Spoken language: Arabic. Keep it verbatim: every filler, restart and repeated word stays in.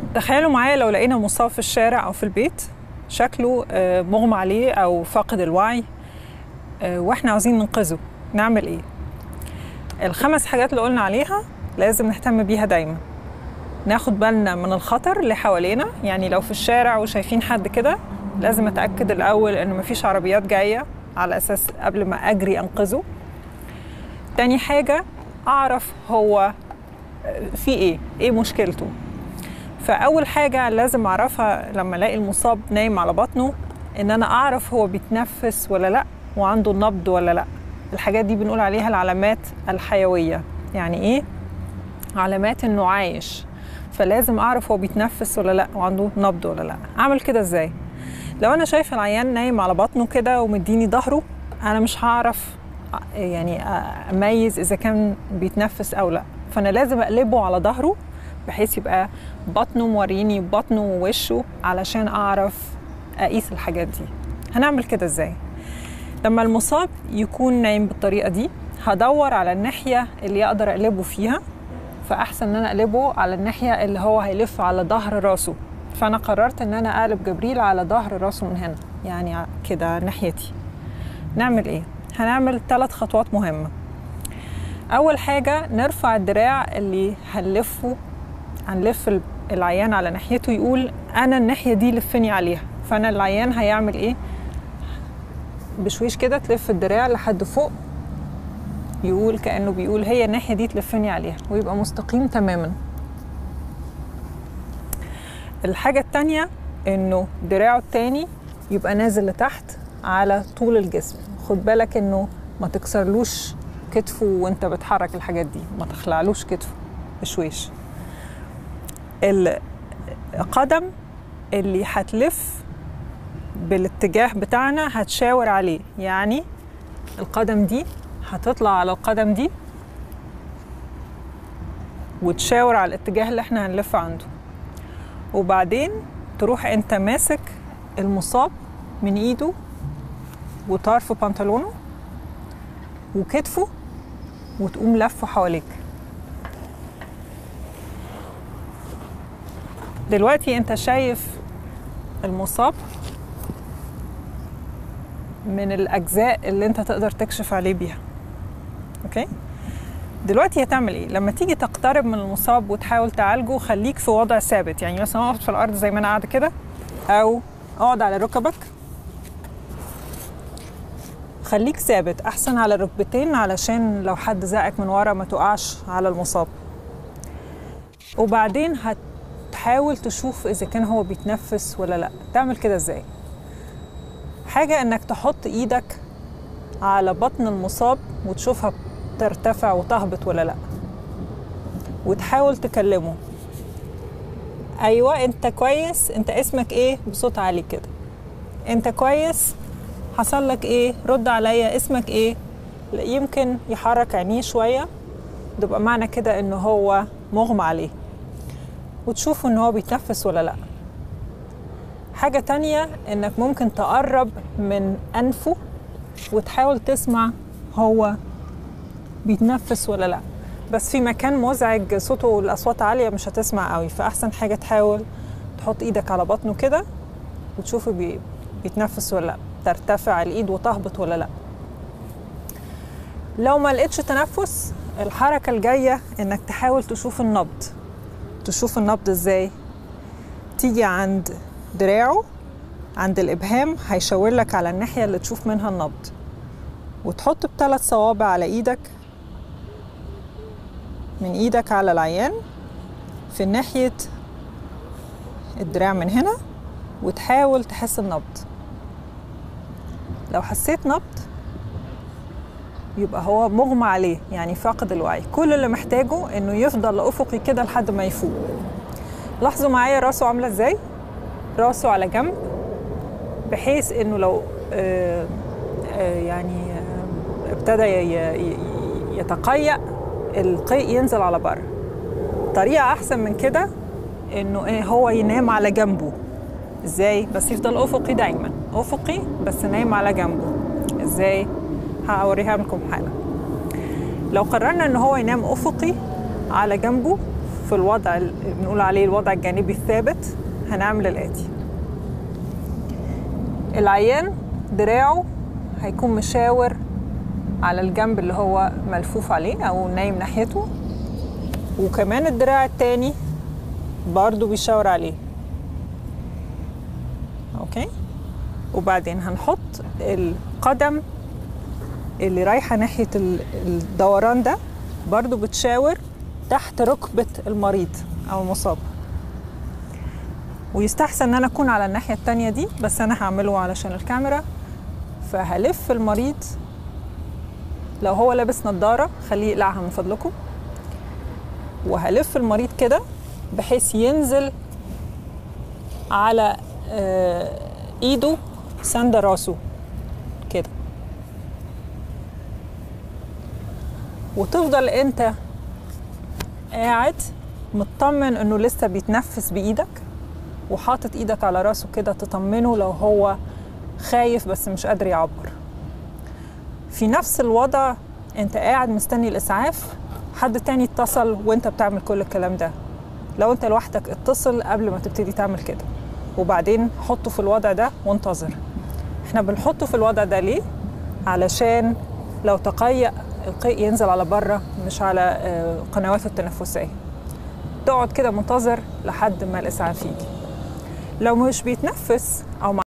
تخيلوا معايا لو لقينا مصاب في الشارع أو في البيت شكله مغمى عليه أو فاقد الوعي وإحنا عاوزين ننقذه، نعمل إيه؟ الخمس حاجات اللي قلنا عليها لازم نهتم بيها دايما. ناخد بالنا من الخطر اللي حوالينا، يعني لو في الشارع وشايفين حد كده لازم أتأكد الأول إنه مفيش عربيات جاية على أساس قبل ما أجري أنقذه. تاني حاجة أعرف هو في إيه، إيه مشكلته. فأول حاجة لازم أعرفها لما ألاقي المصاب نايم على بطنه إن أنا أعرف هو بيتنفس ولا لأ وعنده نبض ولا لأ. الحاجات دي بنقول عليها العلامات الحيوية. يعني إيه؟ علامات إنه عايش، فلازم أعرف هو بيتنفس ولا لأ وعنده نبض ولا لأ. أعمل كده إزاي؟ لو أنا شايف العيان نايم على بطنه كده ومديني ظهره، أنا مش هعرف يعني أميز إذا كان بيتنفس أو لأ، فأنا لازم أقلبه على ظهره بحيث يبقى بطنه موريني بطنه ووشه علشان أعرف أقيس الحاجات دي. هنعمل كده إزاي؟ لما المصاب يكون نايم بالطريقة دي هدور على الناحية اللي أقدر أقلبه فيها، فأحسن أن أنا أقلبه على الناحية اللي هو هيلف على ظهر راسه. فأنا قررت أن أنا أقلب جبريل على ظهر راسه من هنا، يعني كده ناحيتي. نعمل إيه؟ هنعمل ثلاث خطوات مهمة. أول حاجة نرفع الدراع اللي هنلفه هنلف العيان على ناحيته، يقول أنا الناحية دي لفني عليها. فأنا العيان هيعمل إيه؟ بشويش كده تلف الدراع لحد فوق، يقول كأنه بيقول هي الناحية دي تلفني عليها، ويبقى مستقيم تماما. الحاجة التانية إنه دراعه التاني يبقى نازل لتحت على طول الجسم. خد بالك إنه ما تكسرلوش كتفه وانت بتحرك الحاجات دي، ما تخلعلوش كتفه بشويش. القدم اللي هتلف بالاتجاه بتاعنا هتشاور عليه، يعني القدم دي هتطلع على القدم دي وتشاور على الاتجاه اللي احنا هنلف عنده. وبعدين تروح انت ماسك المصاب من ايده وطرف بنطلونه وكتفه وتقوم لفه حواليك. دلوقتي انت شايف المصاب من الأجزاء اللي انت تقدر تكشف عليه بيها. اوكي؟ دلوقتي هتعمل ايه؟ لما تيجي تقترب من المصاب وتحاول تعالجه خليك في وضع ثابت، يعني مثلا اقعد في الأرض زي ما انا قاعدة كده، أو اقعد على ركبك. خليك ثابت، أحسن على الركبتين علشان لو حد زقك من ورا ما تقعش على المصاب. وبعدين هتحاول تشوف إذا كان هو بيتنفس ولا لأ. تعمل كده إزاي؟ حاجة إنك تحط إيدك على بطن المصاب وتشوفها ترتفع وتهبط ولا لأ، وتحاول تكلمه. أيوة أنت كويس، أنت اسمك إيه؟ بصوت عالي كده. أنت كويس؟ حصل لك إيه؟ رد عليا، اسمك إيه؟ يمكن يحرك عينيه شوية، تبقى معنى كده إنه هو مغمى عليه، وتشوفه إنه هو بيتنفس ولا لأ. حاجة تانية إنك ممكن تقرب من أنفه وتحاول تسمع هو بيتنفس ولا لأ. بس في مكان مزعج صوته والأصوات عالية مش هتسمع قوي، فأحسن حاجة تحاول تحط إيدك على بطنه كده وتشوفه بي... بيتنفس ولا لأ، ترتفع الإيد وتهبط ولا لأ. لو ما لقيتش تنفس، الحركة الجاية إنك تحاول تشوف النبض. تشوف النبض إزاي؟ تيجي عند دراعه، عند الإبهام هيشاور لك على الناحية اللي تشوف منها النبض، وتحط بثلاث صوابع على إيدك، من إيدك على العيان في ناحية الدراع من هنا، وتحاول تحس النبض. لو حسيت نبض يبقى هو مغمى عليه، يعني فاقد الوعي. كل اللي محتاجه إنه يفضل أفقي كده لحد ما يفوق. لاحظوا معايا راسه عاملة إزاي؟ راسه على جنب، بحيث إنه لو آآ آآ يعني آآ ابتدى يتقيأ القيء ينزل على بره. طريقة أحسن من كده إنه إيه هو ينام على جنبه. إزاي؟ بس يفضل أفقي دايما، أفقي بس نايم على جنبه. إزاي؟ هوريها لكم حالا. لو قررنا إن هو ينام أفقي على جنبه، في الوضع اللي بنقول عليه الوضع الجانبي الثابت هنعمل الآتي. العيان دراعه هيكون مشاور على الجنب اللي هو ملفوف عليه أو نايم ناحيته، وكمان الدراع التاني برضو بيشاور عليه. أوكي، وبعدين هنحط القدم اللي رايحة ناحية الدوران ده برضو بتشاور تحت ركبة المريض أو المصاب، ويستحسن ان انا اكون على الناحية التانية دي، بس انا هعمله علشان الكاميرا. فهلف المريض، لو هو لابس نظارة خليه يقلعها من فضلكم، وهلف المريض كده بحيث ينزل على ايده سند راسه كده، وتفضل انت قاعد مطمن انه لسه بيتنفس بايدك، وحاطط ايدك على راسه كده تطمنه لو هو خايف بس مش قادر يعبر. في نفس الوضع انت قاعد مستني الاسعاف، حد تاني اتصل وانت بتعمل كل الكلام ده. لو انت لوحدك اتصل قبل ما تبتدي تعمل كده، وبعدين حطه في الوضع ده وانتظر. احنا بنحطه في الوضع ده ليه؟ علشان لو تقيأ القيء ينزل على بره مش على قنواته التنفسية. تقعد كده منتظر لحد ما الاسعاف يجي. لو مش بيتنفس او